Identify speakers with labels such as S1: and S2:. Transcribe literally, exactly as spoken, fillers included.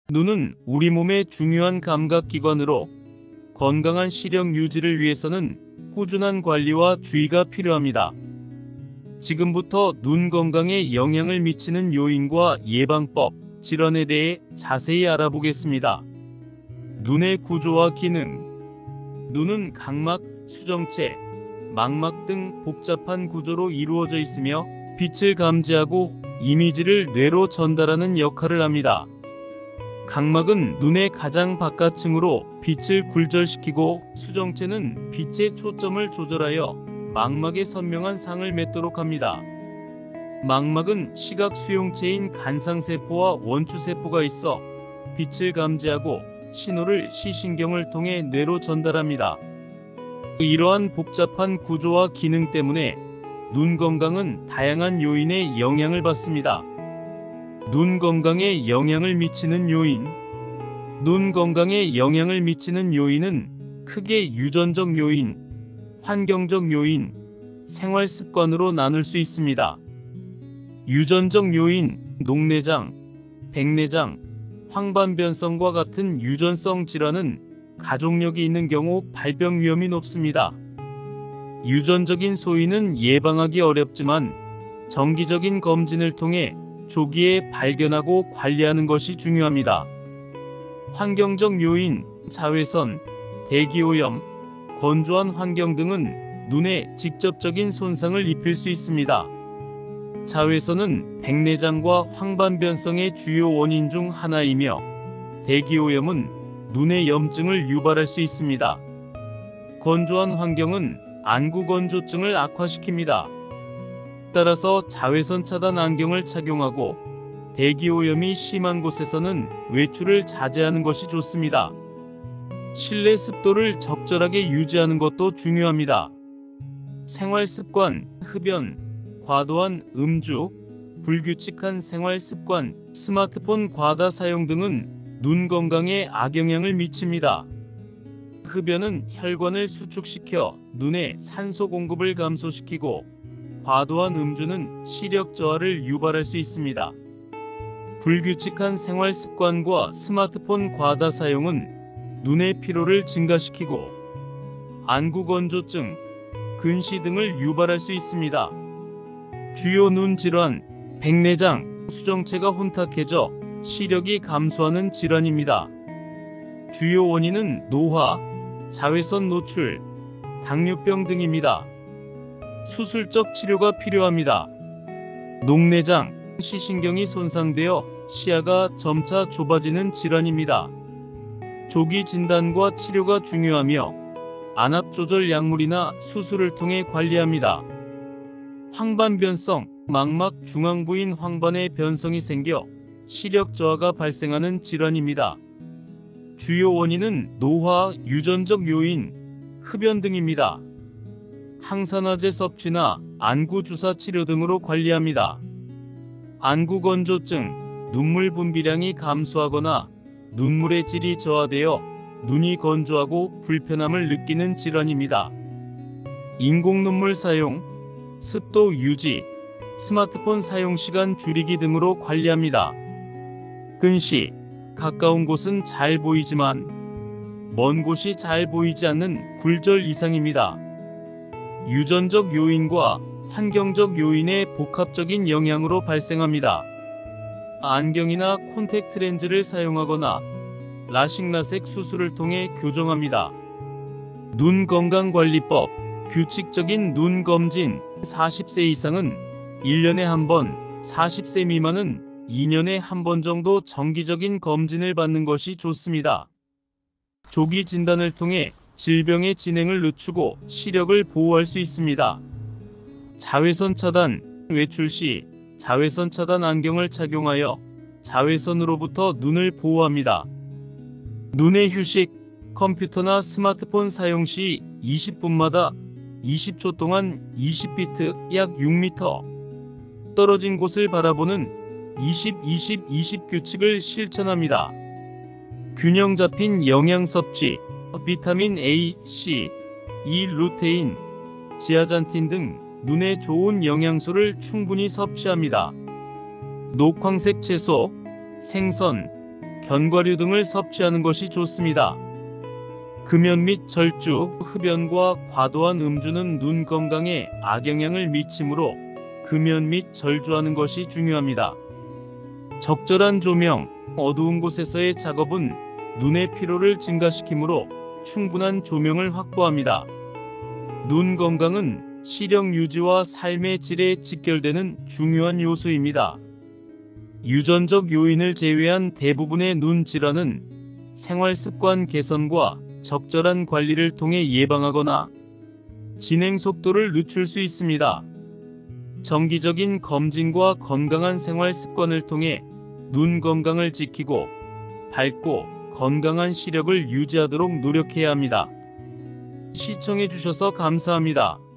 S1: 눈은 우리 몸의 중요한 감각기관으로 건강한 시력 유지를 위해서는 꾸준한 관리와 주의가 필요합니다. 지금부터 눈 건강에 영향을 미치는 요인과 예방법, 질환에 대해 자세히 알아보겠습니다. 눈의 구조와 기능. 눈은 각막, 수정체, 망막 등 복잡한 구조로 이루어져 있으며 빛을 감지하고 이미지를 뇌로 전달하는 역할을 합니다. 각막은 눈의 가장 바깥층으로 빛을 굴절시키고 수정체는 빛의 초점을 조절하여 망막에 선명한 상을 맺도록 합니다. 망막은 시각 수용체인 간상세포와 원추세포가 있어 빛을 감지하고 신호를 시신경을 통해 뇌로 전달합니다. 이러한 복잡한 구조와 기능 때문에 눈 건강은 다양한 요인의 영향을 받습니다. 눈 건강에 영향을 미치는 요인. 눈 건강에 영향을 미치는 요인은 크게 유전적 요인, 환경적 요인, 생활 습관으로 나눌 수 있습니다. 유전적 요인, 녹내장, 백내장, 황반변성과 같은 유전성 질환은 가족력이 있는 경우 발병 위험이 높습니다. 유전적인 소인은 예방하기 어렵지만 정기적인 검진을 통해 조기에 발견하고 관리하는 것이 중요합니다. 환경적 요인, 자외선, 대기오염, 건조한 환경 등은 눈에 직접적인 손상을 입힐 수 있습니다. 자외선은 백내장과 황반변성의 주요 원인 중 하나이며 대기오염은 눈의 염증을 유발할 수 있습니다. 건조한 환경은 안구건조증을 악화시킵니다. 따라서 자외선 차단 안경을 착용하고 대기오염이 심한 곳에서는 외출을 자제하는 것이 좋습니다. 실내 습도를 적절하게 유지하는 것도 중요합니다. 생활습관, 흡연, 과도한 음주, 불규칙한 생활습관, 스마트폰 과다 사용 등은 눈 건강에 악영향을 미칩니다. 흡연은 혈관을 수축시켜 눈에 산소 공급을 감소시키고 과도한 음주는 시력 저하를 유발할 수 있습니다. 불규칙한 생활 습관과 스마트폰 과다 사용은 눈의 피로를 증가시키고 안구건조증, 근시 등을 유발할 수 있습니다. 주요 눈 질환, 백내장, 수정체가 혼탁해져 시력이 감소하는 질환입니다. 주요 원인은 노화, 자외선 노출, 당뇨병 등입니다. 수술적 치료가 필요합니다. 녹내장, 시신경이 손상되어 시야가 점차 좁아지는 질환입니다. 조기 진단과 치료가 중요하며 안압 조절 약물이나 수술을 통해 관리합니다. 황반변성, 망막 중앙부인 황반에 변성이 생겨 시력 저하가 발생하는 질환입니다. 주요 원인은 노화, 유전적 요인, 흡연 등입니다. 항산화제 섭취나 안구 주사 치료 등으로 관리합니다. 안구 건조증, 눈물 분비량이 감소하거나 눈물의 질이 저하되어 눈이 건조하고 불편함을 느끼는 질환입니다. 인공눈물 사용, 습도 유지, 스마트폰 사용 시간 줄이기 등으로 관리합니다. 근시, 가까운 곳은 잘 보이지만 먼 곳이 잘 보이지 않는 굴절 이상입니다. 유전적 요인과 환경적 요인의 복합적인 영향으로 발생합니다. 안경이나 콘택트 렌즈를 사용하거나 라식라섹 수술을 통해 교정합니다. 눈 건강관리법, 규칙적인 눈 검진, 사십 세 이상은 일 년에 한 번, 사십 세 미만은 이 년에 한 번 정도 정기적인 검진을 받는 것이 좋습니다. 조기 진단을 통해 질병의 진행을 늦추고 시력을 보호할 수 있습니다. 자외선 차단, 외출 시 자외선 차단 안경을 착용하여 자외선으로부터 눈을 보호합니다. 눈의 휴식, 컴퓨터나 스마트폰 사용 시 이십 분마다 이십 초 동안 이십 피트, 약 육 미터 떨어진 곳을 바라보는 이십 이십 이십 규칙을 실천합니다. 균형 잡힌 영양 섭취, 비타민 A, C, E, 루테인, 지아잔틴 등 눈에 좋은 영양소를 충분히 섭취합니다. 녹황색 채소, 생선, 견과류 등을 섭취하는 것이 좋습니다. 금연 및 절주, 흡연과 과도한 음주는 눈 건강에 악영향을 미치므로 금연 및 절주하는 것이 중요합니다. 적절한 조명, 어두운 곳에서의 작업은 눈의 피로를 증가시키므로 충분한 조명을 확보합니다. 눈 건강은 시력 유지와 삶의 질에 직결되는 중요한 요소입니다. 유전적 요인을 제외한 대부분의 눈 질환은 생활 습관 개선과 적절한 관리를 통해 예방하거나 진행 속도를 늦출 수 있습니다. 정기적인 검진과 건강한 생활 습관을 통해 눈 건강을 지키고 밝고 건강한 시력을 유지하도록 노력해야 합니다. 시청해주셔서 감사합니다.